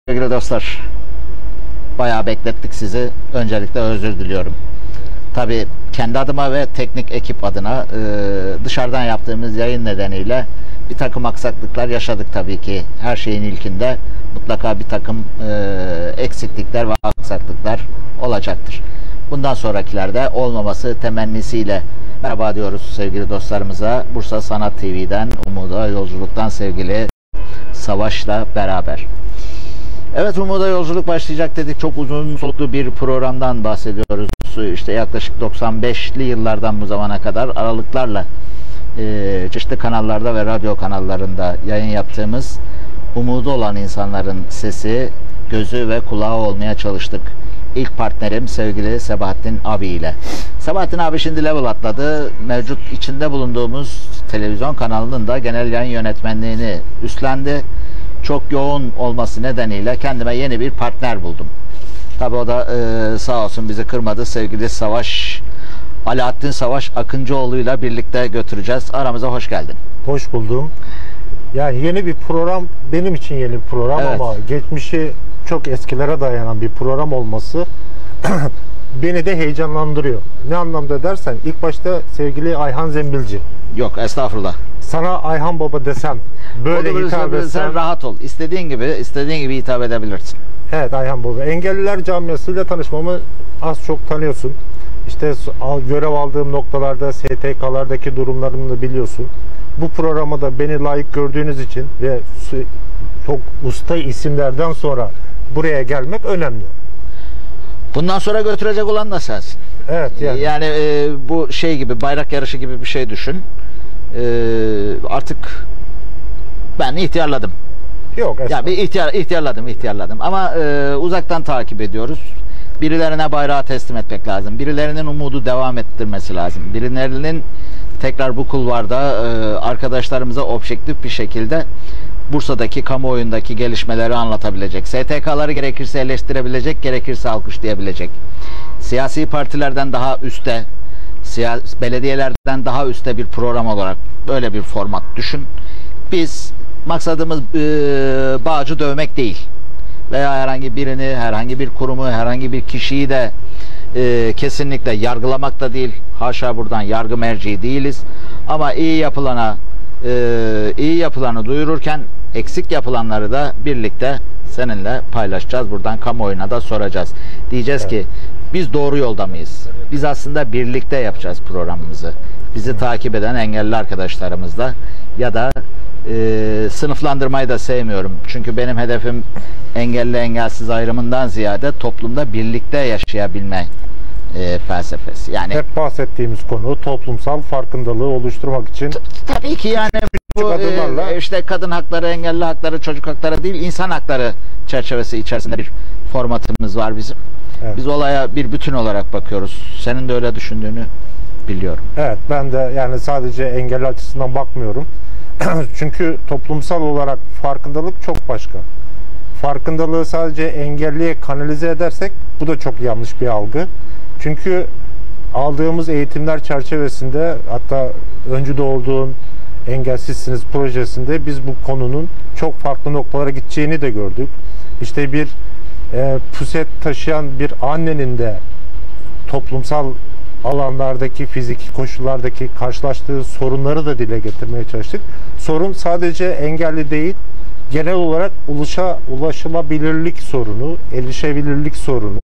Sevgili dostlar, bayağı beklettik sizi. Öncelikle özür diliyorum. Tabii kendi adıma ve teknik ekip adına dışarıdan yaptığımız yayın nedeniyle bir takım aksaklıklar yaşadık tabii ki. Her şeyin ilkinde mutlaka bir takım eksiklikler ve aksaklıklar olacaktır. Bundan sonrakilerde olmaması temennisiyle merhaba diyoruz sevgili dostlarımıza. Bursa Sanat TV'den, Umuda Yolculuk'tan sevgili Savaş'la beraber. Evet, Umuda Yolculuk başlayacak dedik. Çok uzun soluklu bir programdan bahsediyoruz. İşte yaklaşık 95'li yıllardan bu zamana kadar aralıklarla çeşitli kanallarda ve radyo kanallarında yayın yaptığımız umudu olan insanların sesi, gözü ve kulağı olmaya çalıştık. İlk partnerim sevgili Sebahattin abi ile. Sebahattin abi şimdi level atladı. Mevcut içinde bulunduğumuz televizyon kanalının da genel yayın yönetmenliğini üstlendi. Çok yoğun olması nedeniyle kendime yeni bir partner buldum. Tabi o da sağ olsun bizi kırmadı. Sevgili Savaş, Alaaddin Savaş Akıncıoğlu'yla birlikte götüreceğiz. Aramıza hoş geldin. Hoş buldum. Yani yeni bir program, benim için yeni bir program, evet. Ama geçmişi çok eskilere dayanan bir program olması beni de heyecanlandırıyor. Ne anlamda dersen, ilk başta sevgili Ayhan Zembilci. Yok, estağfurullah. Sana Ayhan Baba desem, böyle hitap etsem. Sen rahat ol. İstediğin gibi hitap edebilirsin. Evet, Ayhan Baba. Engelliler camiasıyla tanışmamı az çok tanıyorsun. İşte görev aldığım noktalarda STK'lardaki durumlarımı da biliyorsun. Bu programa da beni layık gördüğünüz için ve çok usta isimlerden sonra buraya gelmek önemli. Bundan sonra götürecek olan da sensin. Evet, yani bu şey gibi, bayrak yarışı gibi bir şey düşün. Artık ben ihtiyarladım. Yok, ya bir ihtiyarladım ama uzaktan takip ediyoruz. Birilerine bayrağı teslim etmek lazım. Birilerinin umudu devam ettirmesi lazım. Birilerinin tekrar bu kulvarda arkadaşlarımıza objektif bir şekilde Bursa'daki kamuoyundaki gelişmeleri anlatabilecek. STK'ları gerekirse eleştirebilecek, gerekirse alkışlayabilecek. Siyasi partilerden daha üstte, belediyelerden daha üstte bir program olarak böyle bir format düşün. Biz maksadımız bağcı dövmek değil. Veya herhangi birini, herhangi bir kurumu, herhangi bir kişiyi de kesinlikle yargılamak da değil. Haşa, buradan yargı merci değiliz. Ama iyi yapılanı duyururken eksik yapılanları da birlikte seninle paylaşacağız. Buradan kamuoyuna da soracağız. Diyeceğiz ki biz doğru yolda mıyız? Biz aslında birlikte yapacağız programımızı. Bizi takip eden engelli arkadaşlarımızla ya da sınıflandırmayı da sevmiyorum. Çünkü benim hedefim engelli engelsiz ayrımından ziyade toplumda birlikte yaşayabilme felsefesi. Yani hep bahsettiğimiz konu toplumsal farkındalığı oluşturmak için. Tabii ki yani bu işte kadın hakları, engelli hakları, çocuk hakları değil, insan hakları çerçevesi içerisinde bir formatımız var bizim. Evet. Biz olaya bir bütün olarak bakıyoruz. Senin de öyle düşündüğünü biliyorum. Evet, ben de yani sadece engelli açısından bakmıyorum. Çünkü toplumsal olarak farkındalık çok başka. Farkındalığı sadece engelliye kanalize edersek bu da çok yanlış bir algı. Çünkü aldığımız eğitimler çerçevesinde, hatta öncüde olduğun Engelsizsiniz projesinde biz bu konunun çok farklı noktalara gideceğini de gördük. İşte bir puset taşıyan bir annenin de toplumsal alanlardaki, fiziki koşullardaki karşılaştığı sorunları da dile getirmeye çalıştık. Sorun sadece engelli değil, genel olarak ulaşılabilirlik sorunu, erişebilirlik sorunu.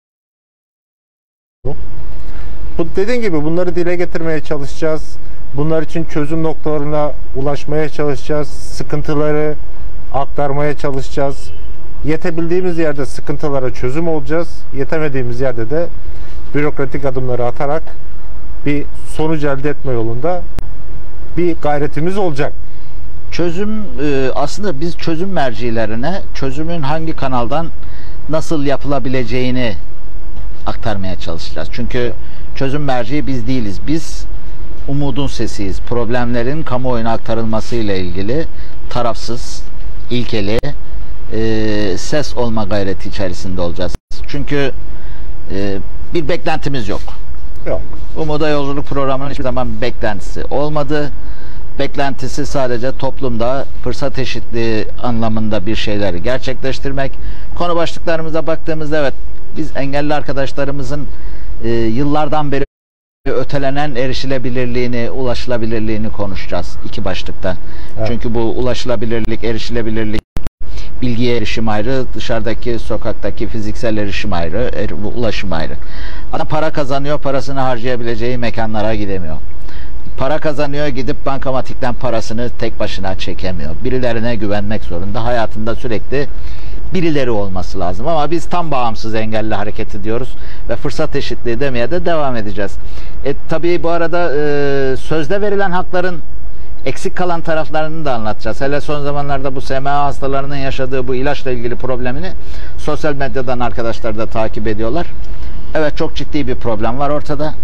Bu dediğim gibi bunları dile getirmeye çalışacağız. Bunlar için çözüm noktalarına ulaşmaya çalışacağız. Sıkıntıları aktarmaya çalışacağız. Yetebildiğimiz yerde sıkıntılara çözüm olacağız. Yetemediğimiz yerde de bürokratik adımları atarak bir sonuç elde etme yolunda bir gayretimiz olacak. Çözüm, aslında biz çözüm mercilerine çözümün hangi kanaldan nasıl yapılabileceğini aktarmaya çalışacağız. Çünkü çözüm merciği biz değiliz. Biz umudun sesiyiz. Problemlerin kamuoyuna aktarılması ile ilgili tarafsız, ilkeli ses olma gayreti içerisinde olacağız. Çünkü bir beklentimiz yok. Yok. Umuda Yolculuk programının hiçbir zaman beklentisi olmadı. beklentisi sadece toplumda fırsat eşitliği anlamında bir şeyleri gerçekleştirmek. Konu başlıklarımıza baktığımızda evet, biz engelli arkadaşlarımızın yıllardan beri ötelenen erişilebilirliğini, ulaşılabilirliğini konuşacağız iki başlıkta. Evet. Çünkü bu ulaşılabilirlik, erişilebilirlik, bilgiye erişim ayrı, dışarıdaki sokaktaki fiziksel erişim ayrı, ulaşım ayrı. Adam para kazanıyor, parasını harcayabileceği mekanlara gidemiyor. Para kazanıyor, gidip bankamatikten parasını tek başına çekemiyor. Birilerine güvenmek zorunda. Hayatında sürekli birileri olması lazım. Ama biz tam bağımsız engelli hareket ediyoruz ve fırsat eşitliği demeye de devam edeceğiz. Tabii bu arada sözde verilen hakların eksik kalan taraflarını da anlatacağız. Hele son zamanlarda bu SMA hastalarının yaşadığı bu ilaçla ilgili problemini sosyal medyadan arkadaşlar da takip ediyorlar. Evet, çok ciddi bir problem var ortada.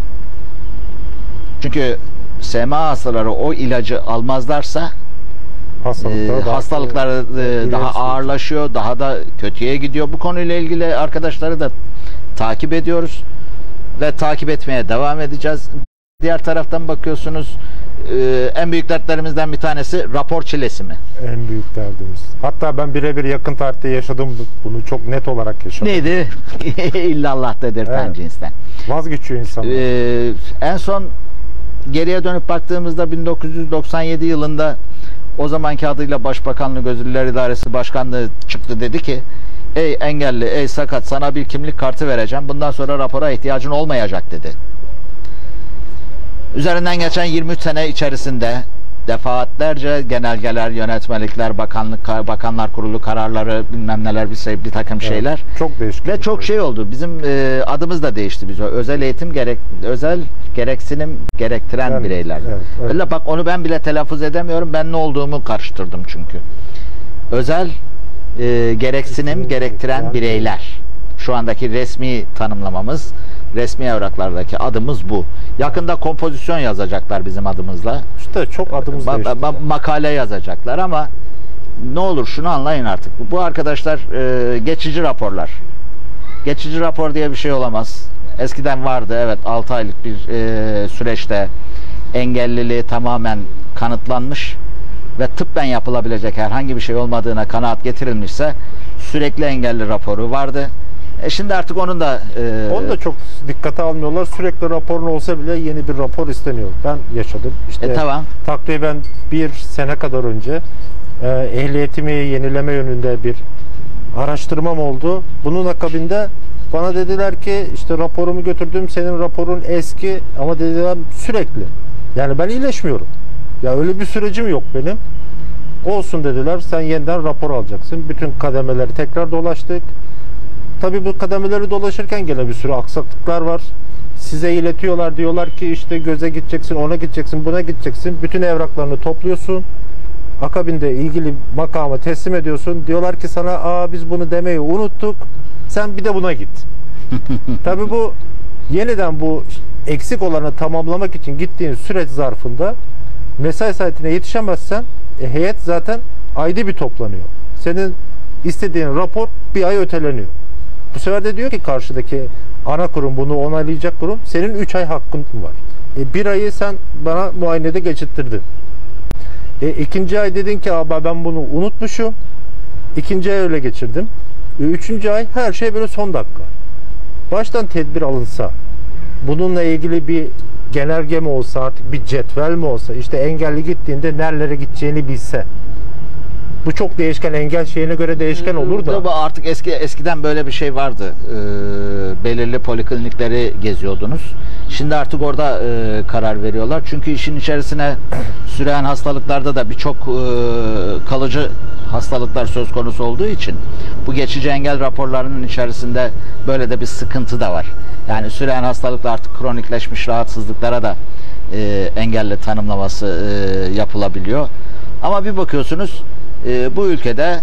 Çünkü SMA hastaları o ilacı almazlarsa hastalıklar daha ağırlaşıyor, daha da kötüye gidiyor. Bu konuyla ilgili arkadaşları da takip ediyoruz ve takip etmeye devam edeceğiz. Diğer taraftan bakıyorsunuz, en büyük dertlerimizden bir tanesi rapor çilesi mi? En büyük derdimiz. Hatta ben birebir yakın tarihte yaşadım bunu, çok net olarak yaşadım. Neydi? İllallah dedirten evet. Cinsten. Vazgeçiyor insanlar. En son geriye dönüp baktığımızda 1997 yılında o zamanki adıyla Başbakanlık Özürlüler İdaresi Başkanlığı çıktı, dedi ki ey engelli, ey sakat, sana bir kimlik kartı vereceğim. Bundan sonra rapora ihtiyacın olmayacak dedi. Üzerinden geçen 23 sene içerisinde defaatlerce genelgeler, yönetmelikler, bakanlar kurulu kararları, bilmem neler, bir takım şeyler. Evet, çok değişik. Ve çok şey oldu. Bizim adımız da değişti bize. Özel eğitim özel gereksinim gerektiren yani, bireyler. Evet, evet. Öyle bak, onu ben bile telaffuz edemiyorum. Ben ne olduğumu karıştırdım çünkü. Özel gereksinim gerektiren bireyler. Şu andaki resmi tanımlamamız, resmi evraklardaki adımız bu. Yakında kompozisyon yazacaklar bizim adımızla. İşte çok adımız değişti. Makale yazacaklar ama ne olur şunu anlayın artık. Bu arkadaşlar geçici raporlar. Geçici rapor diye bir şey olamaz. Eskiden vardı, evet, 6 aylık bir süreçte engelliliği tamamen kanıtlanmış ve tıbben yapılabilecek herhangi bir şey olmadığına kanaat getirilmişse sürekli engelli raporu vardı. Şimdi artık onu da çok dikkate almıyorlar. Sürekli raporun olsa bile yeni bir rapor isteniyor. Ben yaşadım. İşte tamam. Takriben bir sene kadar önce ehliyetimi yenileme yönünde bir araştırmam oldu. Bunun akabinde bana dediler ki işte raporumu götürdüm, senin raporun eski ama dediler sürekli. Yani ben iyileşmiyorum. Ya öyle bir sürecim yok benim. Olsun dediler, sen yeniden rapor alacaksın. Bütün kademeleri tekrar dolaştık. Tabii bu kademeleri dolaşırken gene bir sürü aksaklıklar var. Size iletiyorlar, diyorlar ki işte göze gideceksin, ona gideceksin, buna gideceksin. Bütün evraklarını topluyorsun. Akabinde ilgili makama teslim ediyorsun. Diyorlar ki sana biz bunu demeyi unuttuk. Sen bir de buna git. Tabii bu yeniden bu eksik olanı tamamlamak için gittiğin süreç zarfında mesai saatine yetişemezsen heyet zaten ayda bir toplanıyor. Senin istediğin rapor bir ay öteleniyor. Bu sefer de diyor ki karşıdaki ana kurum, bunu onaylayacak kurum, senin 3 ay hakkın var. Bir ayı sen bana muayenede geçirttirdin. İkinci ay dedin ki ben bunu unutmuşum. İkinci ay öyle geçirdim. Üçüncü ay her şey böyle son dakika. Baştan tedbir alınsa, bununla ilgili bir genelge mi olsa, artık bir cetvel mi olsa, işte engelli gittiğinde nerelere gideceğini bilse. Bu çok değişken, engel şeyine göre değişken olur da. Artık eskiden böyle bir şey vardı. Belirli poliklinikleri geziyordunuz. Şimdi artık orada karar veriyorlar. Çünkü işin içerisine süren hastalıklarda da birçok kalıcı hastalıklar söz konusu olduğu için bu geçici engel raporlarının içerisinde böyle de bir sıkıntı da var. Yani süren hastalıklar artık kronikleşmiş rahatsızlıklara da engelli tanımlaması yapılabiliyor. Ama bir bakıyorsunuz bu ülkede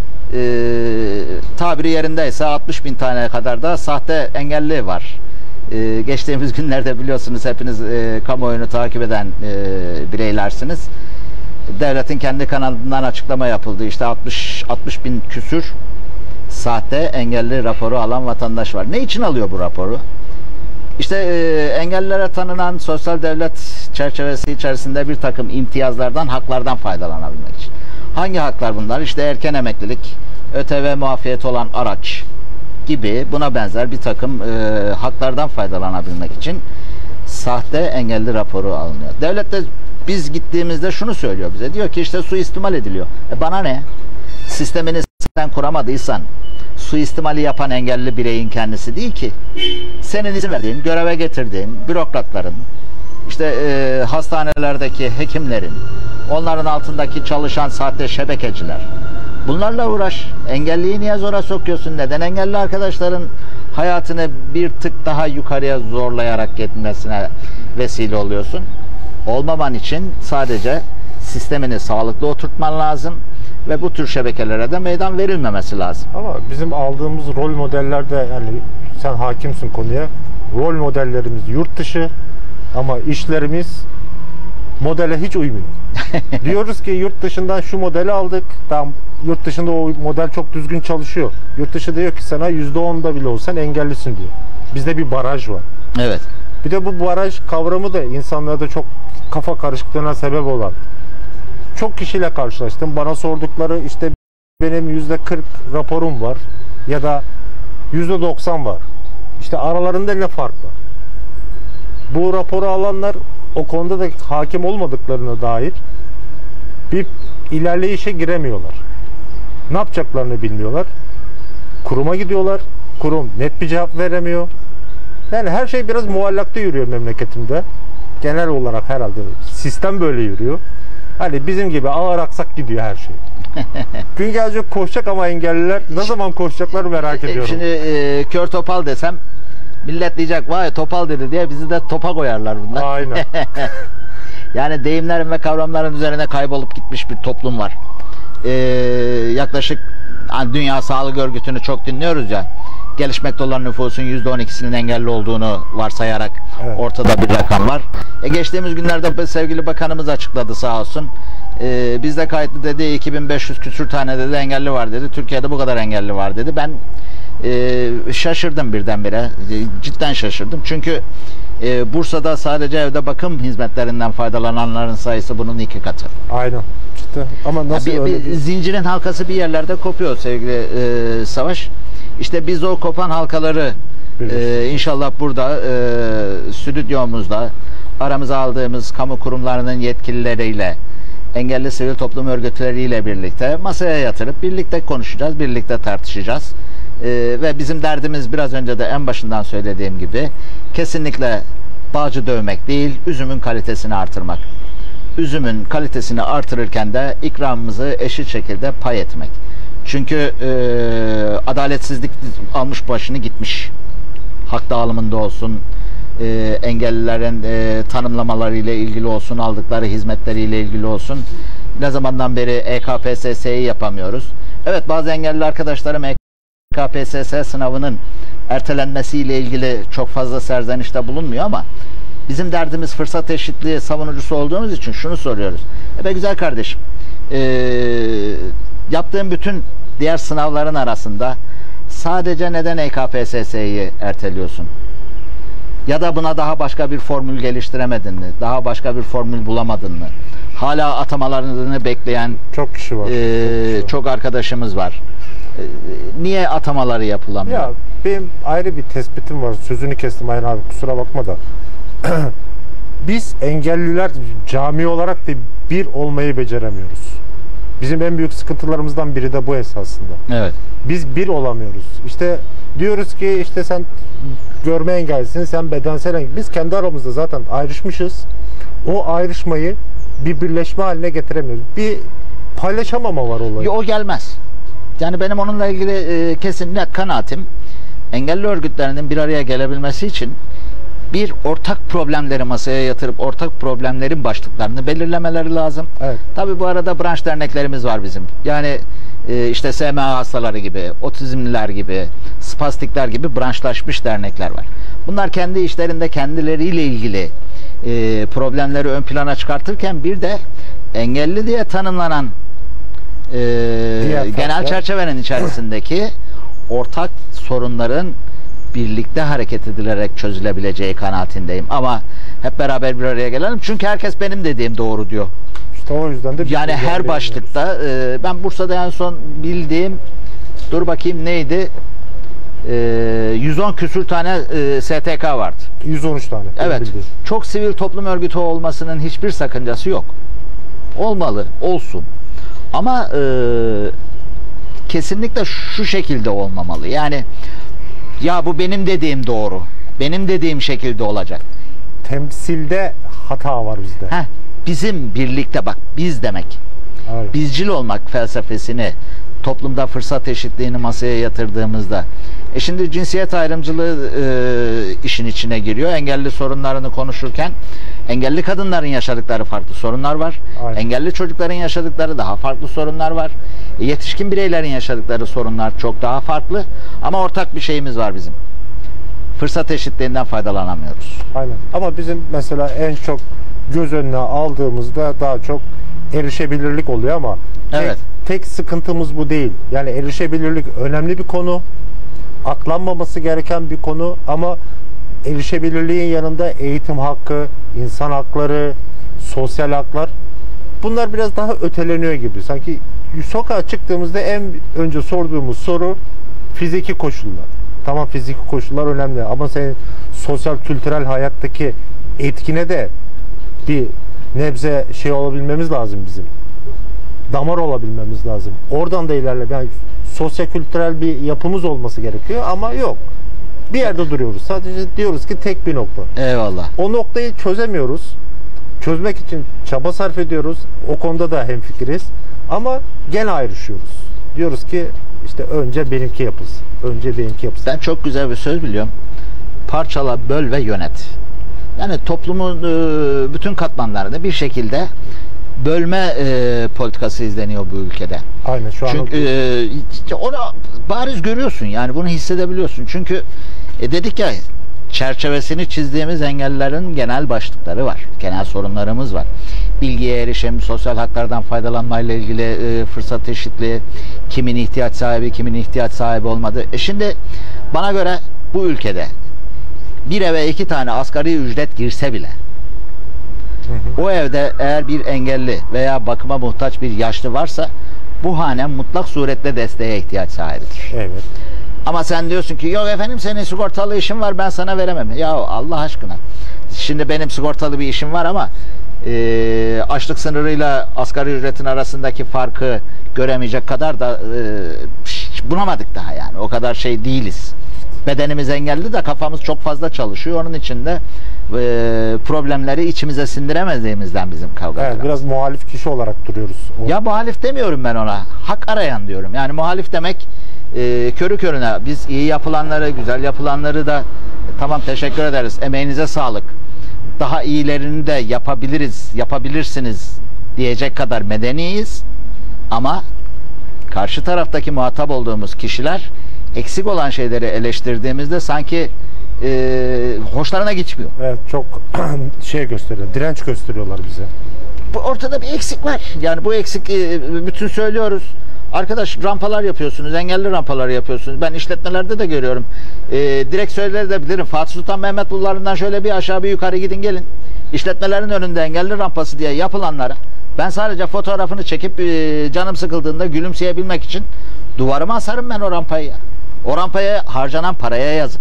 tabiri yerindeyse 60.000 tane kadar da sahte engelli var. Geçtiğimiz günlerde biliyorsunuz hepiniz kamuoyunu takip eden bireylersiniz. Devletin kendi kanalından açıklama yapıldı. İşte 60.000 küsür sahte engelli raporu alan vatandaş var. Ne için alıyor bu raporu? İşte engellilere tanınan sosyal devlet çerçevesi içerisinde bir takım imtiyazlardan, haklardan faydalanabilmek için. Hangi haklar bunlar? İşte erken emeklilik, ÖTV muafiyeti olan araç gibi buna benzer bir takım haklardan faydalanabilmek için sahte engelli raporu alınıyor. Devlet de biz gittiğimizde şunu söylüyor bize. Diyor ki işte suistimal ediliyor. Bana ne? Sistemini sen kuramadıysan suistimali yapan engelli bireyin kendisi değil ki. Senin izin verdiğin, göreve getirdiğin bürokratların, işte hastanelerdeki hekimlerin, onların altındaki çalışan sahte şebekeciler. Bunlarla uğraş. Engelliyi niye zora sokuyorsun? Neden engelli arkadaşların hayatını bir tık daha yukarıya zorlayarak gitmesine vesile oluyorsun? Olmaman için sadece sistemini sağlıklı oturtman lazım ve bu tür şebekelere de meydan verilmemesi lazım. Ama bizim aldığımız rol modellerde, yani sen hakimsin konuya, rol modellerimiz yurt dışı ama işlerimiz modele hiç uymuyor. Diyoruz ki yurt dışından şu modeli aldık. Tamam, yurt dışında o model çok düzgün çalışıyor. Yurt dışı diyor ki sana %10'da bile olsan engellisin diyor. Bizde bir baraj var. Evet. Bir de bu baraj kavramı da insanlarda çok kafa karışıklığına sebep olan. Çok kişiyle karşılaştım. Bana sordukları işte benim %40 raporum var ya da %90 var. İşte aralarında ne fark var? Bu raporu alanlar o konuda da hakim olmadıklarına dair bir ilerleyişe giremiyorlar. Ne yapacaklarını bilmiyorlar. Kuruma gidiyorlar. Kurum net bir cevap veremiyor. Yani her şey biraz muallakta yürüyor memleketimde. Genel olarak herhalde sistem böyle yürüyor. Hani bizim gibi ağır aksak gidiyor her şey. Gün gelecek koşacak ama engelliler ne zaman koşacaklar merak ediyorum. Şimdi kör topal desem millet diyecek vay topal dedi diye bizi de topa koyarlar bunlar. Aynen. Yani deyimlerin ve kavramların üzerine kaybolup gitmiş bir toplum var. Yaklaşık hani Dünya Sağlık Örgütü'nü çok dinliyoruz ya. Gelişmekte olan nüfusun %12'sinin engelli olduğunu varsayarak evet, ortada bir rakam var. Geçtiğimiz günlerde sevgili bakanımız açıkladı sağ olsun. Bizde kayıtlı dedi 2500 küsür tane dedi engelli var dedi. Türkiye'de bu kadar engelli var dedi. Ben şaşırdım birdenbire. Cidden şaşırdım. Çünkü Bursa'da sadece evde bakım hizmetlerinden faydalananların sayısı bunun 2 katı. Aynen. Cidden. Ama nasıl bir zincirin halkası bir yerlerde kopuyor sevgili Savaş. İşte biz o kopan halkaları inşallah burada stüdyomuzda aramıza aldığımız kamu kurumlarının yetkilileriyle, engelli sivil toplum örgütleriyle birlikte masaya yatırıp birlikte konuşacağız, birlikte tartışacağız. Ve bizim derdimiz biraz önce de en başından söylediğim gibi kesinlikle bağcı dövmek değil, üzümün kalitesini artırmak. Üzümün kalitesini artırırken de ikramımızı eşit şekilde pay etmek. Çünkü adaletsizlik almış başını gitmiş. Hak dağılımında olsun, engellilerin tanımlamalarıyla ilgili olsun, aldıkları hizmetleriyle ilgili olsun. Ne zamandan beri EKPSS'yi yapamıyoruz. Evet, bazı engelli arkadaşlarım EKPSS sınavının ertelenmesiyle ilgili çok fazla serzenişte bulunmuyor ama bizim derdimiz fırsat eşitliği savunucusu olduğumuz için şunu soruyoruz. Be güzel kardeşim, yaptığım bütün diğer sınavların arasında sadece neden EKPSS'yi erteliyorsun? Ya da buna daha başka bir formül geliştiremedin mi? Daha başka bir formül bulamadın mı? Hala atamalarını bekleyen çok kişi var. Çok arkadaşımız var. Niye atamaları yapılamıyor? Ya benim ayrı bir tespitim var. Sözünü kestim Ayhan abi, kusura bakma da. Biz engelliler cami olarak da bir olmayı beceremiyoruz. Bizim en büyük sıkıntılarımızdan biri de bu esasında. Evet. Biz bir olamıyoruz. İşte diyoruz ki işte sen görme engellisin, sen bedensel engelli. Biz kendi aramızda zaten ayrışmışız. O ayrışmayı bir birleşme haline getiremiyoruz. Bir paylaşamama var olayı. O gelmez. Yani benim onunla ilgili kesin net kanaatim, engelli örgütlerinin bir araya gelebilmesi için bir ortak problemleri masaya yatırıp ortak problemlerin başlıklarını belirlemeleri lazım. Evet. Tabii bu arada branş derneklerimiz var bizim. Yani işte SMA hastaları gibi, otizmliler gibi, spastikler gibi branşlaşmış dernekler var. Bunlar kendi işlerinde kendileriyle ilgili problemleri ön plana çıkartırken bir de engelli diye tanımlanan genel çerçevenin içerisindeki ortak sorunların birlikte hareket edilerek çözülebileceği kanaatindeyim. Ama hep beraber bir araya gelelim. Çünkü herkes benim dediğim doğru diyor. İşte o yüzden de yani her başlıkta ben Bursa'da en son bildiğim, dur bakayım neydi? 110 küsür tane STK vardı. 113 tane. Evet. Çok sivil toplum örgütü olmasının hiçbir sakıncası yok. Olmalı, olsun. Ama kesinlikle şu şekilde olmamalı. Yani ya bu benim dediğim doğru. Benim dediğim şekilde olacak. Temsilde hata var bizde. Bizim birlikte bak, biz demek. Evet. Bizcil olmak felsefesini, toplumda fırsat eşitliğini masaya yatırdığımızda, şimdi cinsiyet ayrımcılığı işin içine giriyor. Engelli sorunlarını konuşurken engelli kadınların yaşadıkları farklı sorunlar var. Aynen. Engelli çocukların yaşadıkları daha farklı sorunlar var. Yetişkin bireylerin yaşadıkları sorunlar çok daha farklı. Ama ortak bir şeyimiz var bizim. Fırsat eşitliğinden faydalanamıyoruz. Aynen. Ama bizim mesela en çok göz önüne aldığımızda daha çok erişebilirlik oluyor ama evet. Tek sıkıntımız bu değil. Yani erişebilirlik önemli bir konu. Atlanmaması gereken bir konu ama erişebilirliğin yanında eğitim hakkı, insan hakları, sosyal haklar, bunlar biraz daha öteleniyor gibi. Sanki sokağa çıktığımızda en önce sorduğumuz soru fiziki koşullar. Tamam, fiziki koşullar önemli ama senin sosyal kültürel hayattaki etkine de bir nebze şey olabilmemiz lazım bizim. Damar olabilmemiz lazım. Oradan da ilerle. Yani sosyo-kültürel bir yapımız olması gerekiyor ama yok. Bir yerde duruyoruz. Sadece diyoruz ki tek bir nokta. Eyvallah. O noktayı çözemiyoruz. Çözmek için çaba sarf ediyoruz. O konuda da hemfikiriz. Ama gene ayrışıyoruz. Diyoruz ki işte önce benimki yapılsın. Önce benimki yapılsın. Ben çok güzel bir söz biliyorum. Parçala, böl ve yönet. Yani toplumun bütün katmanlarını bir şekilde bölme politikası izleniyor bu ülkede. Aynen şu an. Çünkü onu bariz görüyorsun, yani bunu hissedebiliyorsun. Çünkü dedik ya, çerçevesini çizdiğimiz engellerin genel başlıkları var. Genel sorunlarımız var. Bilgiye erişim, sosyal haklardan faydalanmayla ilgili fırsat eşitliği, kimin ihtiyaç sahibi, kimin ihtiyaç sahibi olmadığı. Şimdi bana göre bu ülkede bir eve 2 tane asgari ücret girse bile o evde eğer bir engelli veya bakıma muhtaç bir yaşlı varsa bu hane mutlak suretle desteğe ihtiyaç sahibidir. Evet. Ama sen diyorsun ki yok efendim senin sigortalı işin var, ben sana veremem. Ya Allah aşkına. Şimdi benim sigortalı bir işim var ama açlık sınırıyla asgari ücretin arasındaki farkı göremeyecek kadar da bulamadık daha yani. O kadar şey değiliz. Bedenimiz engelli de kafamız çok fazla çalışıyor. Onun için de problemleri içimize sindiremediğimizden bizim kavgalar. Evet, biraz muhalif kişi olarak duruyoruz. Ya muhalif demiyorum ben ona. Hak arayan diyorum. Yani muhalif demek körü körüne biz iyi yapılanları, güzel yapılanları da tamam teşekkür ederiz. Emeğinize sağlık. Daha iyilerini de yapabiliriz, yapabilirsiniz diyecek kadar medeniyiz. Ama karşı taraftaki muhatap olduğumuz kişiler eksik olan şeyleri eleştirdiğimizde sanki hoşlarına gitmiyor. Evet, çok şey gösteriyor, direnç gösteriyorlar bize. Ortada bir eksik var. Yani bu eksik bütün söylüyoruz. Arkadaş rampalar yapıyorsunuz, engelli rampalar yapıyorsunuz. Ben işletmelerde de görüyorum. Direkt söyleyebilirim. Fatih Sultan Mehmet bulvarından şöyle bir aşağı bir yukarı gidin gelin. İşletmelerin önünde engelli rampası diye yapılanlara ben sadece fotoğrafını çekip canım sıkıldığında gülümseyebilmek için duvarıma asarım ben o rampayı. O rampaya harcanan paraya yazık.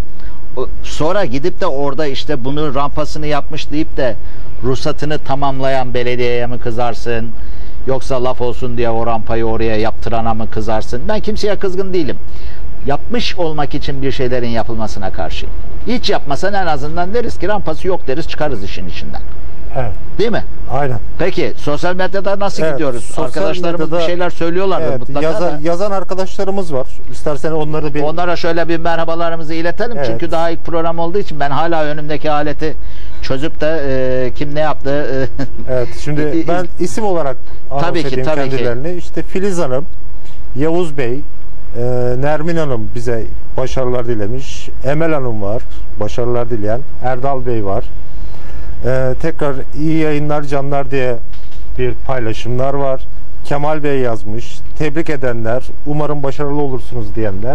Sonra gidip de orada işte bunu rampasını yapmış deyip de ruhsatını tamamlayan belediyeye mi kızarsın? Yoksa laf olsun diye o rampayı oraya yaptırana mı kızarsın? Ben kimseye kızgın değilim. Yapmış olmak için bir şeylerin yapılmasına karşıyım. Hiç yapmasan en azından deriz ki rampası yok deriz, çıkarız işin içinden. Evet. Değil mi? Aynen. Peki sosyal medyada nasıl gidiyoruz? Arkadaşlarımız bir şeyler söylüyorlardır mutlaka. Yazan arkadaşlarımız var. İstersen onları bir... Onlara şöyle bir merhabalarımızı iletelim. Evet. Çünkü daha ilk program olduğu için ben hala önümdeki aleti çözüp de kim ne yaptı... Evet, şimdi ben isim olarak anons edeyim kendilerini. İşte Filiz Hanım, Yavuz Bey, Nermin Hanım bize başarılar dilemiş. Emel Hanım var, başarılar dileyen. Erdal Bey var. Tekrar iyi yayınlar canlar diye bir paylaşımlar var. Kemal Bey yazmış. Tebrik edenler, umarım başarılı olursunuz diyenler.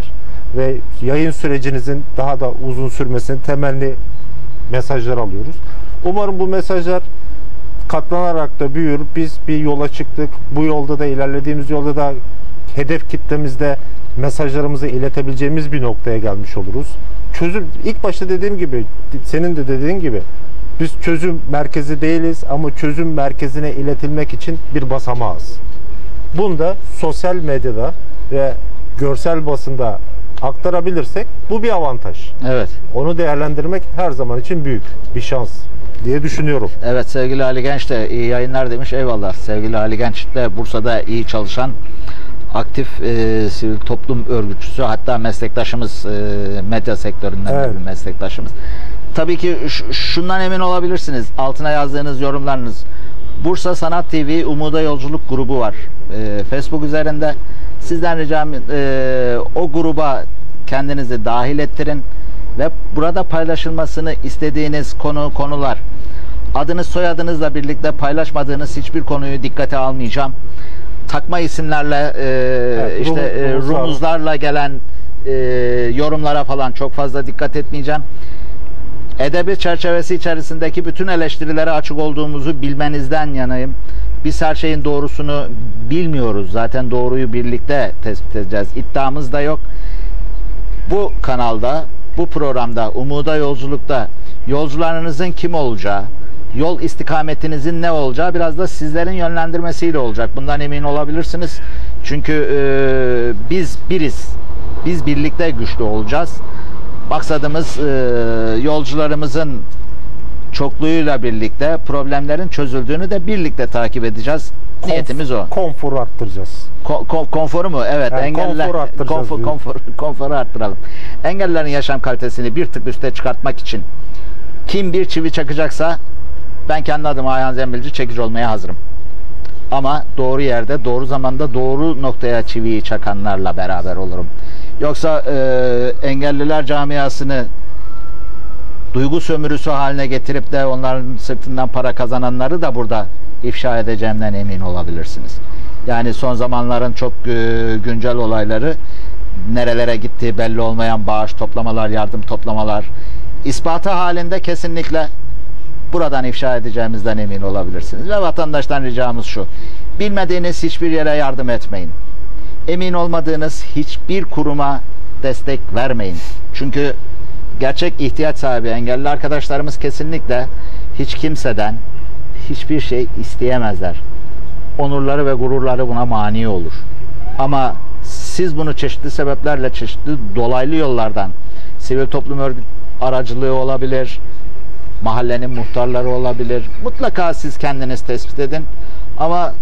ve yayın sürecinizin daha da uzun sürmesini temenni mesajlar alıyoruz. Umarım bu mesajlar katlanarak da büyür. Biz bir yola çıktık. Bu yolda da, ilerlediğimiz yolda da hedef kitlemizde mesajlarımızı iletebileceğimiz bir noktaya gelmiş oluruz. Çözüm, ilk başta dediğim gibi, senin de dediğin gibi, biz çözüm merkezi değiliz ama çözüm merkezine iletilmek için bir basamağız. Bunu da sosyal medyada ve görsel basında aktarabilirsek bu bir avantaj. Evet. Onu değerlendirmek her zaman için büyük bir şans diye düşünüyorum. Evet, sevgili Ali Genç de iyi yayınlar demiş. Eyvallah. Sevgili Ali Genç de Bursa'da iyi çalışan aktif sivil toplum örgütçüsü, hatta meslektaşımız, medya sektöründen Evet. bir meslektaşımız. Tabii ki şundan emin olabilirsiniz. Altına yazdığınız yorumlarınız. Bursa Sanat TV Umuda Yolculuk grubu var. Facebook üzerinde. Sizden ricam o gruba kendinizi dahil ettirin ve burada paylaşılmasını istediğiniz konular, adınız soyadınızla birlikte paylaşmadığınız hiçbir konuyu dikkate almayacağım. Takma isimlerle Evet, işte rumuzlarla gelen yorumlara falan çok fazla dikkat etmeyeceğim. Edebi çerçevesi içerisindeki bütün eleştirilere açık olduğumuzu bilmenizden yanayım. Biz her şeyin doğrusunu bilmiyoruz. Zaten doğruyu birlikte tespit edeceğiz. İddiamız da yok. Bu kanalda, bu programda, Umuda Yolculuk'ta yolcularınızın kim olacağı, yol istikametinizin ne olacağı biraz da sizlerin yönlendirmesiyle olacak. Bundan emin olabilirsiniz. Çünkü biz biriz. Biz birlikte güçlü olacağız. Maksadımız yolcularımızın çokluğuyla birlikte problemlerin çözüldüğünü de birlikte takip edeceğiz. Niyetimiz o. Konforu arttıracağız. Konforu mu? Evet. Yani Konforu arttıralım. Engellilerin yaşam kalitesini bir tık üste çıkartmak için kim bir çivi çakacaksa ben kendi adıma Ayhan Zembilci çekici olmaya hazırım. Ama doğru yerde, doğru zamanda, doğru noktaya çiviyi çakanlarla beraber olurum. Yoksa engelliler camiasını duygu sömürüsü haline getirip de onların sırtından para kazananları da burada ifşa edeceğimden emin olabilirsiniz. Yani son zamanların çok güncel olayları, nerelere gittiği belli olmayan bağış toplamalar, yardım toplamalar, ispatı halinde kesinlikle buradan ifşa edeceğimizden emin olabilirsiniz. Ve vatandaştan ricamız şu: bilmediğiniz hiçbir yere yardım etmeyin. Emin olmadığınız hiçbir kuruma destek vermeyin. Çünkü gerçek ihtiyaç sahibi engelli arkadaşlarımız kesinlikle hiç kimseden hiçbir şey isteyemezler. Onurları ve gururları buna mani olur. Ama siz bunu çeşitli sebeplerle, çeşitli dolaylı yollardan, sivil toplum örgüt aracılığı olabilir, mahallenin muhtarları olabilir. Mutlaka siz kendiniz tespit edin. Ama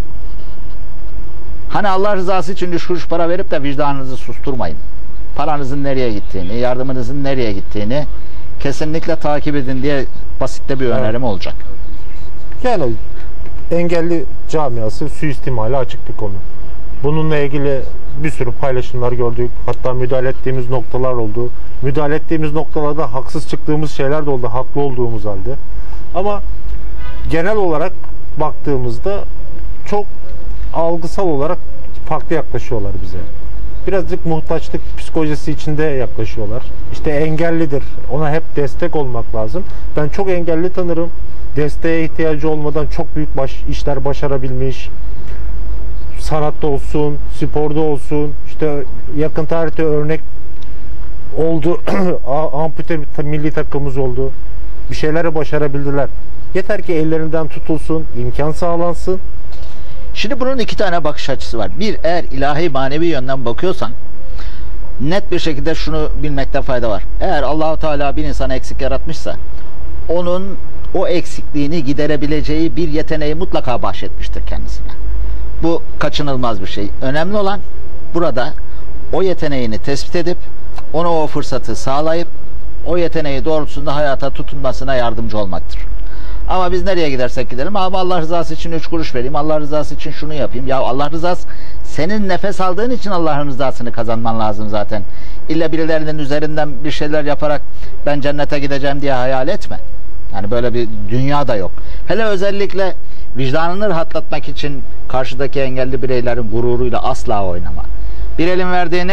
hani Allah rızası için 3 kuruş para verip de vicdanınızı susturmayın. Paranızın nereye gittiğini, yardımınızın nereye gittiğini kesinlikle takip edin diye basitte bir önerim olacak. Yani engelli camiası suistimale açık bir konu. Bununla ilgili bir sürü paylaşımlar gördük. Hatta müdahale ettiğimiz noktalar oldu. Müdahale ettiğimiz noktalarda haksız çıktığımız şeyler de oldu, haklı olduğumuz halde. Ama genel olarak baktığımızda çok algısal olarak farklı yaklaşıyorlar bize. Birazcık muhtaçlık psikolojisi içinde yaklaşıyorlar. İşte engellidir, ona hep destek olmak lazım. Ben çok engelli tanırım. Desteğe ihtiyacı olmadan çok büyük işler başarabilmiş. Sanatta olsun, sporda olsun, işte yakın tarihte örnek oldu. Ampute milli takımımız oldu. Bir şeyleri başarabildiler. Yeter ki ellerinden tutulsun, imkan sağlansın. Şimdi bunun iki tane bakış açısı var. Bir, eğer ilahi manevi yönden bakıyorsan net bir şekilde şunu bilmekte fayda var. Eğer Allahu Teala bir insanı eksik yaratmışsa onun o eksikliğini giderebileceği bir yeteneği mutlaka bahşetmiştir kendisine. Bu kaçınılmaz bir şey. Önemli olan burada o yeteneğini tespit edip ona o fırsatı sağlayıp o yeteneği doğrultusunda hayata tutunmasına yardımcı olmaktır. Ama biz nereye gidersek gidelim, abi Allah rızası için 3 kuruş vereyim, Allah rızası için şunu yapayım. Ya Allah rızası, senin nefes aldığın için Allah'ın rızasını kazanman lazım zaten. İlla birilerinin üzerinden bir şeyler yaparak ben cennete gideceğim diye hayal etme. Yani böyle bir dünya da yok. Hele özellikle vicdanını rahatlatmak için karşıdaki engelli bireylerin gururuyla asla oynama. Bir elin verdiğini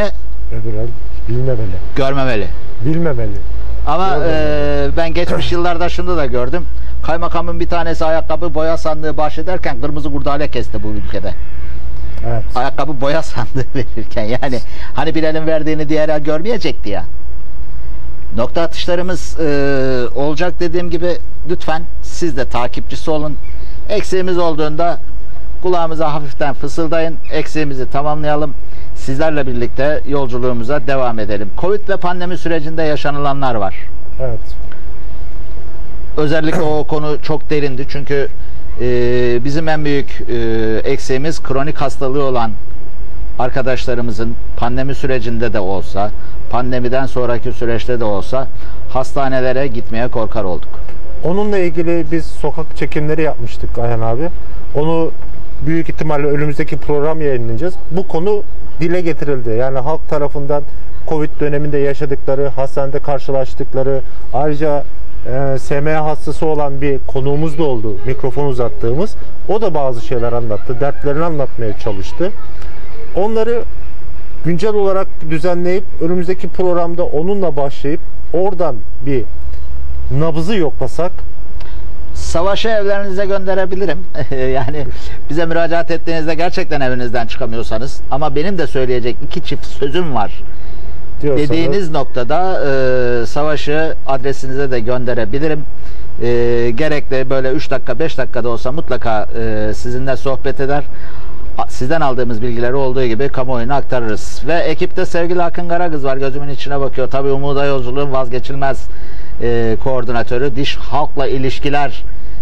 Öbür el bilmemeli. Görmemeli. Bilmemeli. Ama ben geçmiş yıllarda şunu da gördüm. Kaymakamın bir tanesi ayakkabı boya sandığı bahşederken kırmızı kurdale kesti bu ülkede. Evet. Ayakkabı boya sandığı verirken, yani hani bir elin verdiğini diğer el görmeyecekti ya. Nokta atışlarımız olacak dediğim gibi, lütfen siz de takipçisi olun. Eksiğimiz olduğunda kulağımıza hafiften fısıldayın. Eksiğimizi tamamlayalım. Sizlerle birlikte yolculuğumuza devam edelim. Covid ve pandemi sürecinde yaşanılanlar var. Evet. Özellikle o konu çok derindi. Çünkü bizim en büyük eksiğimiz kronik hastalığı olan arkadaşlarımızın pandemi sürecinde de olsa, pandemiden sonraki süreçte de olsa hastanelere gitmeye korkar olduk. Onunla ilgili biz sokak çekimleri yapmıştık Ayhan abi. Onu büyük ihtimalle önümüzdeki program yayınlayacağız. Bu konu dile getirildi. Yani halk tarafından Covid döneminde yaşadıkları, hastanede karşılaştıkları, ayrıca SMA hastası olan bir konuğumuz da oldu, mikrofon uzattığımız. O da bazı şeyler anlattı, dertlerini anlatmaya çalıştı. Onları güncel olarak düzenleyip önümüzdeki programda onunla başlayıp oradan bir nabızı yoklasak. Savaşı evlerinize gönderebilirim. Yani bize müracaat ettiğinizde gerçekten evinizden çıkamıyorsanız, ama benim de söyleyecek iki çift sözüm var diyorsanız, dediğiniz noktada Savaşı adresinize de gönderebilirim. Gerekli böyle 3 dakika 5 dakikada olsa mutlaka sizinle sohbet eder. Sizden aldığımız bilgileri olduğu gibi kamuoyuna aktarırız. Ve ekipte sevgili Akın Karagız var, gözümün içine bakıyor. Tabii Umuda Yolculuğun vazgeçilmez koordinatörü, diş halkla ilişkiler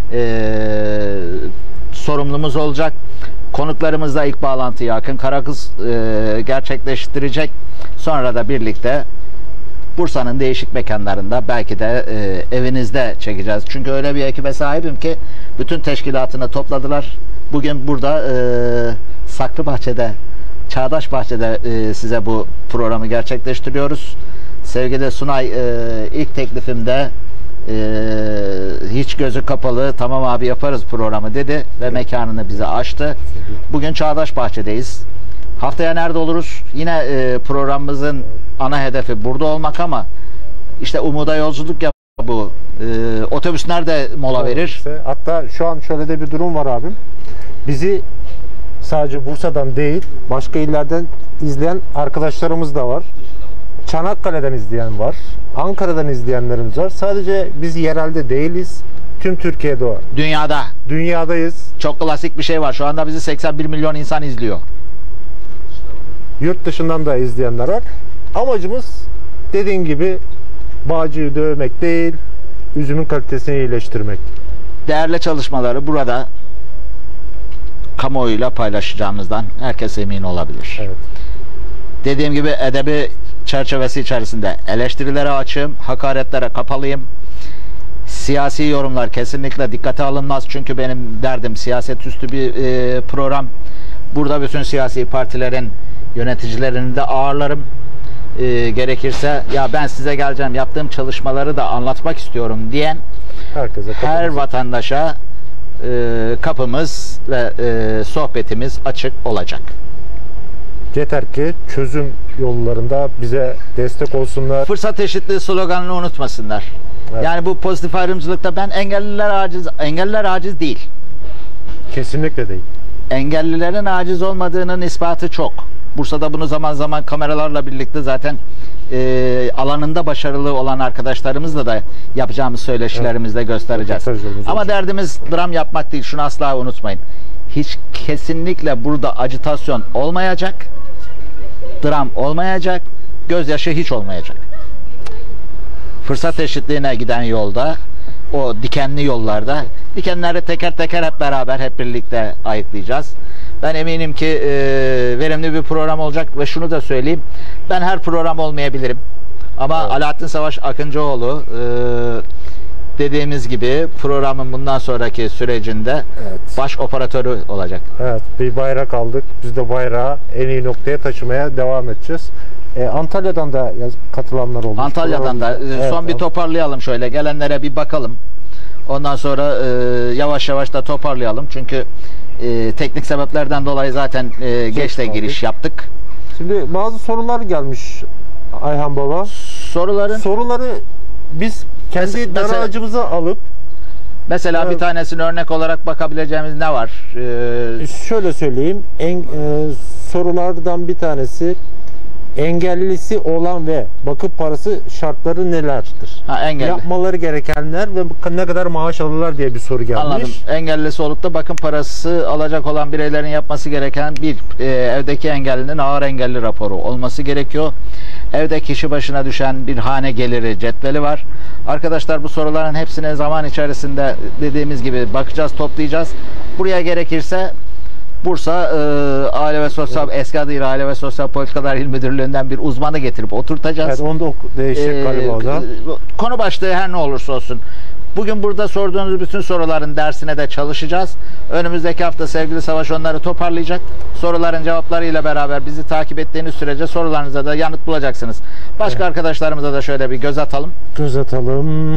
sorumlumuz olacak. Konuklarımızla ilk bağlantıyı Akın Karagız gerçekleştirecek. Sonra da birlikte Bursa'nın değişik mekanlarında, belki de evinizde çekeceğiz. Çünkü öyle bir ekibe sahibim ki bütün teşkilatını topladılar. Bugün burada Saklıbahçe'de, Çağdaş Bahçe'de size bu programı gerçekleştiriyoruz. Sevgili Sunay ilk teklifimde hiç gözü kapalı, tamam abi yaparız programı dedi ve mekanını bize açtı. Bugün Çağdaş Bahçe'deyiz. Haftaya nerede oluruz? Yine programımızın ana hedefi burada olmak, ama işte Umuda Yolculuk yap bu. Otobüs nerede mola verir? Hatta şu an şöyle de bir durum var abim. Bizi sadece Bursa'dan değil, başka illerden izleyen arkadaşlarımız da var. Çanakkale'den izleyen var. Ankara'dan izleyenlerimiz var. Sadece biz yerelde değiliz. Tüm Türkiye'de var. Dünyadayız. Çok klasik bir şey var. Şu anda bizi 81 milyon insan izliyor. Yurt dışından da izleyenler var. Amacımız dediğin gibi bağcıyı dövmek değil, üzümün kalitesini iyileştirmek. Değerli çalışmaları burada kamuoyuyla paylaşacağımızdan herkes emin olabilir. Evet. Dediğim gibi edebi çerçevesi içerisinde eleştirilere açığım, hakaretlere kapalıyım. Siyasi yorumlar kesinlikle dikkate alınmaz. Çünkü benim derdim siyaset üstü bir program. Burada bütün siyasi partilerin yöneticilerini de ağırlarım. Gerekirse ya ben size geleceğim, yaptığım çalışmaları da anlatmak istiyorum diyen her vatandaşa kapımız ve sohbetimiz açık olacak. Yeter ki çözüm yollarında bize destek olsunlar. Fırsat eşitliği sloganını unutmasınlar. Evet. Yani bu pozitif ayrımcılıkta ben engelliler aciz değil. Kesinlikle değil. Engellilerin aciz olmadığının ispatı çok. Bursa'da bunu zaman zaman kameralarla birlikte zaten alanında başarılı olan arkadaşlarımızla da yapacağımız söyleşilerimizle göstereceğiz. Ama derdimiz dram yapmak değil. Şunu asla unutmayın. Hiç kesinlikle burada ajitasyon olmayacak. Dram olmayacak. Gözyaşı hiç olmayacak. Fırsat eşitliğine giden yolda, o dikenli yollarda, dikenleri teker teker hep beraber, hep birlikte ayıklayacağız. Ben eminim ki verimli bir program olacak ve şunu da söyleyeyim. Ben her program olmayabilirim. Ama evet. Alaaddin Savaş Akıncıoğlu dediğimiz gibi programın bundan sonraki sürecinde baş operatörü olacak. Evet, bir bayrak aldık. Biz de bayrağı en iyi noktaya taşımaya devam edeceğiz. Antalya'dan da katılanlar oldu. Antalya'dan da son bir toparlayalım şöyle. Gelenlere bir bakalım. Ondan sonra yavaş yavaş da toparlayalım. Çünkü teknik sebeplerden dolayı zaten geç de giriş yaptık. Şimdi bazı sorular gelmiş Ayhan Baba. Soruları biz kendi dar ağacımıza alıp mesela bir tanesini örnek olarak bakabileceğimiz ne var? Şöyle söyleyeyim. Sorulardan bir tanesi, engellisi olan ve bakım parası şartları nelerdir? Engelli. Yapmaları gerekenler ve ne kadar maaş alırlar diye bir soru gelmiş. Anladım. Engellisi olup da bakım parası alacak olan bireylerin yapması gereken evdeki engellinin ağır engelli raporu olması gerekiyor. Evde kişi başına düşen bir hane geliri cetveli var. Arkadaşlar bu soruların hepsine zaman içerisinde dediğimiz gibi bakacağız, toplayacağız. Buraya gerekirse Bursa Aile ve Sosyal, eski adıyla Aile ve Sosyal Politikalar İl Müdürlüğü'nden bir uzmanı getirip oturtacağız. Evet, onda değişecek galiba o da. Konu başlığı her ne olursa olsun. Bugün burada sorduğunuz bütün soruların dersine de çalışacağız. Önümüzdeki hafta sevgili Savaş onları toparlayacak. Soruların cevaplarıyla beraber bizi takip ettiğiniz sürece sorularınıza da yanıt bulacaksınız. Başka arkadaşlarımıza da şöyle bir göz atalım. Göz atalım.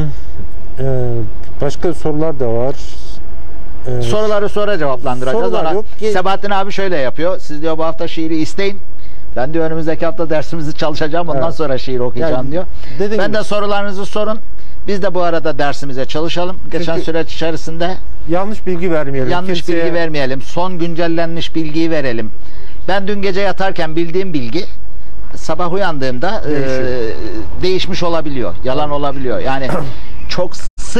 Başka sorular da var. Soruları sonra cevaplandıracağız. Sebahattin abi şöyle yapıyor. Siz diyor bu hafta şiiri isteyin. Ben diyor önümüzdeki hafta dersimizi çalışacağım. Ondan sonra şiir okuyacağım diyor. Ben de sorularınızı sorun. Biz de bu arada dersimize çalışalım. Geçen süreç içerisinde yanlış bilgi vermeyelim. Bilgi vermeyelim. Son güncellenmiş bilgiyi verelim. Ben dün gece yatarken bildiğim bilgi sabah uyandığımda değişmiş olabiliyor. Yalan olabiliyor. Yani çok sık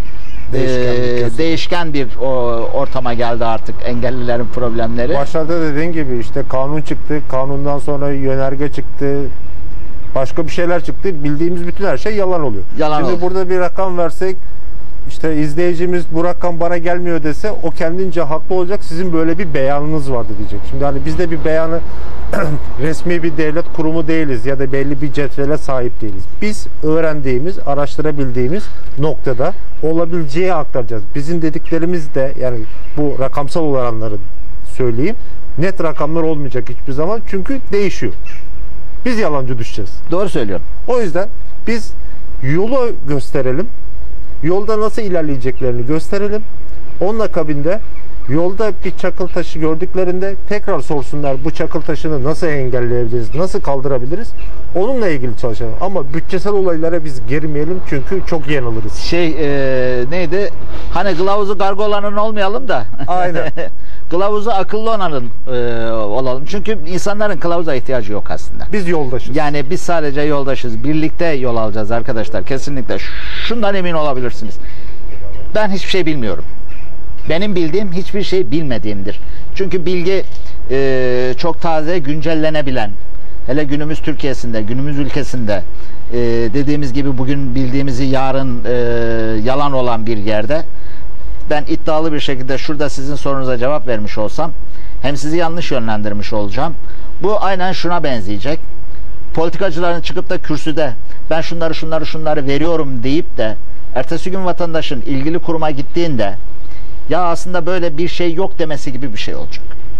değişken bir ortama geldi artık engellilerin problemleri. Başlarda dediğin gibi işte kanun çıktı. Kanundan sonra yönerge çıktı. Başka bir şeyler çıktı. Bildiğimiz bütün her şey yalan oluyor. Şimdi burada bir rakam versek, işte izleyicimiz bu rakam bana gelmiyor dese o kendince haklı olacak. Sizin böyle bir beyanınız vardı diyecek. Şimdi hani biz de bir beyanı resmi bir devlet kurumu değiliz ya da belli bir cetvele sahip değiliz. Biz öğrendiğimiz, araştırabildiğimiz noktada olabileceği aktaracağız. Bizim dediklerimiz de, yani bu rakamsal olanları söyleyeyim, net rakamlar olmayacak hiçbir zaman çünkü değişiyor. Biz yalancı düşeceğiz. Doğru söylüyorum. O yüzden biz yolu gösterelim. Yolda nasıl ilerleyeceklerini gösterelim. Onun akabinde yolda bir çakıl taşı gördüklerinde tekrar sorsunlar, bu çakıl taşını nasıl engelleyebiliriz, nasıl kaldırabiliriz? Onunla ilgili çalışalım. Ama bütçesel olaylara biz girmeyelim çünkü çok yanılırız. Neydi? Hani kılavuzu gargolanın olmayalım da. Aynen. Kılavuzu akıllı olanın olalım. Çünkü insanların kılavuza ihtiyacı yok aslında. Biz yoldaşız. Yani biz sadece yoldaşız. Birlikte yol alacağız arkadaşlar. Kesinlikle. Şundan emin olabilirsiniz. Ben hiçbir şey bilmiyorum. Benim bildiğim hiçbir şey bilmediğimdir. Çünkü bilgi çok taze, güncellenebilen. Hele günümüz Türkiye'sinde, günümüz ülkesinde dediğimiz gibi bugün bildiğimizi yarın yalan olan bir yerde ben iddialı bir şekilde şurada sizin sorunuza cevap vermiş olsam hem sizi yanlış yönlendirmiş olacağım. Bu aynen şuna benzeyecek. Politikacıların çıkıp da kürsüde ben şunları veriyorum deyip de ertesi gün vatandaşın ilgili kuruma gittiğinde ya aslında böyle bir şey yok demesi gibi bir şey olacak.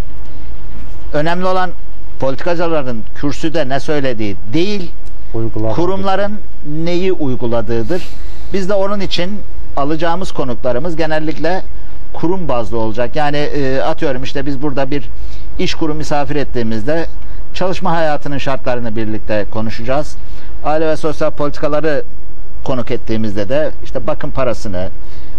Önemli olan politikacıların kürsüde ne söylediği değil, kurumların neyi uyguladığıdır. Biz de onun için alacağımız konuklarımız genellikle kurum bazlı olacak. Yani atıyorum işte biz burada bir iş kurum misafir ettiğimizde çalışma hayatının şartlarını birlikte konuşacağız. Aile ve sosyal politikaları konuk ettiğimizde de işte bakım parasını,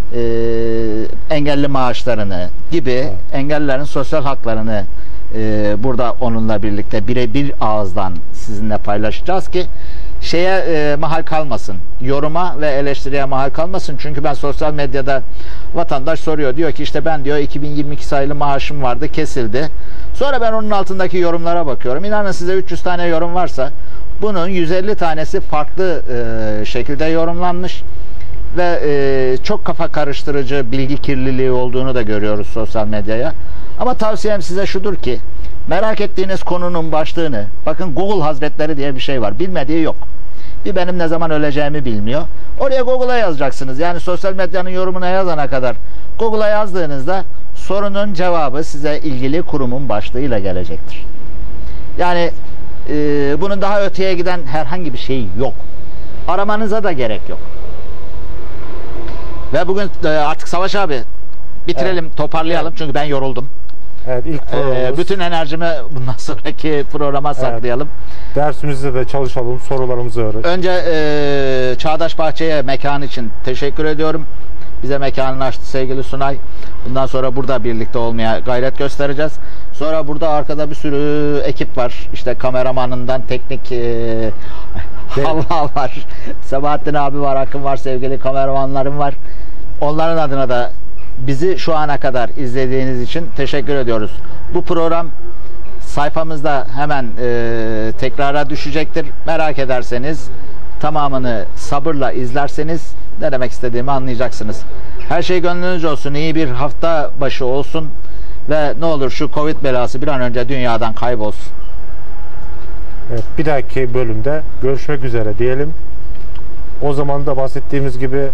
engelli maaşlarını gibi engellilerin sosyal haklarını burada onunla birlikte birebir ağızdan sizinle paylaşacağız ki mahal kalmasın. Yoruma ve eleştiriye mahal kalmasın. Çünkü ben sosyal medyada vatandaş soruyor. Diyor ki işte ben diyor 2022 sayılı maaşım vardı, kesildi. Sonra ben onun altındaki yorumlara bakıyorum. İnanın size 300 tane yorum varsa bunun 150 tanesi farklı şekilde yorumlanmış ve çok kafa karıştırıcı bilgi kirliliği olduğunu da görüyoruz sosyal medyaya. Ama tavsiyem size şudur ki merak ettiğiniz konunun başlığını, bakın Google Hazretleri diye bir şey var. Bilmediği yok. Bir benim ne zaman öleceğimi bilmiyor. Oraya Google'a yazacaksınız. Yani sosyal medyanın yorumuna yazana kadar Google'a yazdığınızda sorunun cevabı size ilgili kurumun başlığıyla gelecektir. Yani bunun daha öteye giden herhangi bir şey yok. Aramanıza da gerek yok. Ve bugün artık Savaş abi bitirelim, toparlayalım çünkü ben yoruldum. Evet, ilk programımız. Bütün enerjimi bundan sonraki programa saklayalım. Dersimizde de çalışalım, sorularımızı öğrenelim. Önce Çağdaş Bahçe'ye mekan için teşekkür ediyorum. Bize mekanını açtı sevgili Sunay. Bundan sonra burada birlikte olmaya gayret göstereceğiz. Sonra burada arkada bir sürü ekip var. İşte kameramanından teknik Havva var. Sabahattin abi var, Akın var, sevgili kameramanlarım var. Onların adına da bizi şu ana kadar izlediğiniz için teşekkür ediyoruz. Bu program sayfamızda hemen tekrara düşecektir. Merak ederseniz tamamını sabırla izlerseniz ne demek istediğimi anlayacaksınız. Her şey gönlünüzce olsun. İyi bir hafta başı olsun. Ve ne olur şu Covid belası bir an önce dünyadan kaybolsun. Evet, bir dahaki bölümde görüşmek üzere diyelim. O zaman da bahsettiğimiz gibi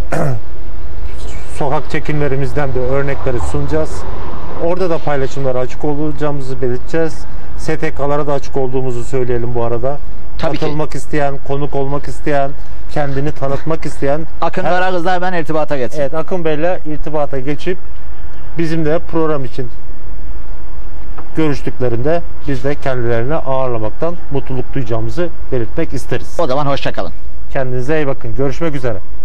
sokak çekimlerimizden de örnekleri sunacağız. Orada da paylaşımlara açık olacağımızı belirteceğiz. STK'lara da açık olduğumuzu söyleyelim bu arada. Tabii Katılmak isteyen, konuk olmak isteyen, kendini tanıtmak isteyen Akın Karagöz'le hemen irtibata geçsin. Evet, Akın Bey'le irtibata geçip bizim de program için görüştüklerinde biz de kendilerini ağırlamaktan mutluluk duyacağımızı belirtmek isteriz. O zaman hoşça kalın. Kendinize iyi bakın. Görüşmek üzere.